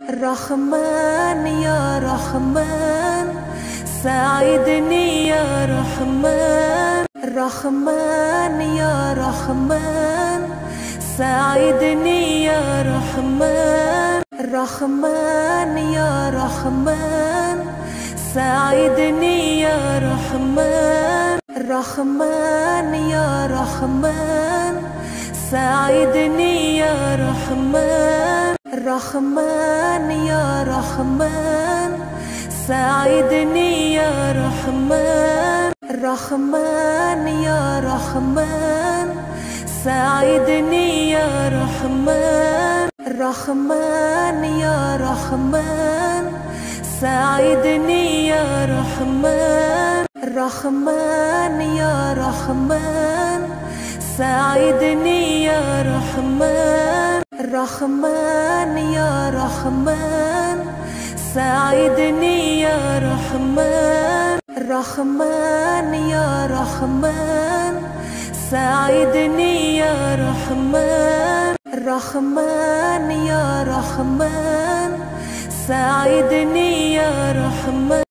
رحمن يا رحمن ساعدني يا رحمن. رحمن يا رحمن ساعدني يا رحمن. رحمن يا رحمن ساعدني يا رحمن. رحمن يا رحمن ساعدني يا رحمن. رحمن يا رحمن ساعدني يا رحمن. رحمن يا رحمن ساعدني يا رحمن. رحمن يا رحمن ساعدني يا رحمن. رحمن يا رحمن ساعدني يا رحمن. رحمن يا رحمن ساعدني يا رحمن. رحمن يا رحمن ساعدني يا رحمن. رحمن يا رحمن ساعدني يا رحمن.